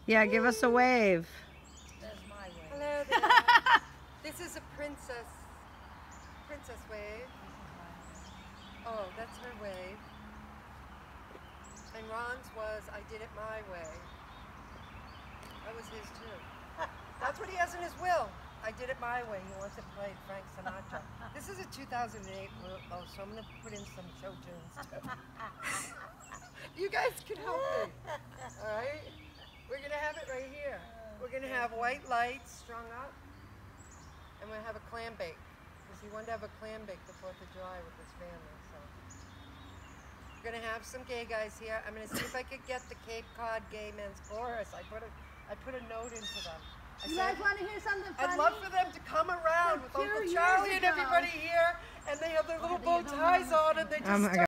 Yeah, give us a wave. There's my way. Hello there. This is a princess wave. Oh, that's her wave. And Ron's was, I did it my way. That was his too. That's what he has in his will. I did it my way. He wants to play Frank Sinatra. This is a 2008 so I'm going to put in some show tunes too. You guys can help me. All right? We're going to have it right here. We're going to have white lights strung up. And we're going to have a clam bake. Because he wanted to have a clam bake the 4th of July with his family. So we're going to have some gay guys here. I'm going to see if I could get the Cape Cod Gay Men's Chorus. I put a note into them. You guys want to hear something funny? I'd love for them to come around with Uncle Charlie and everybody here, and they have their little bow ties on, and they just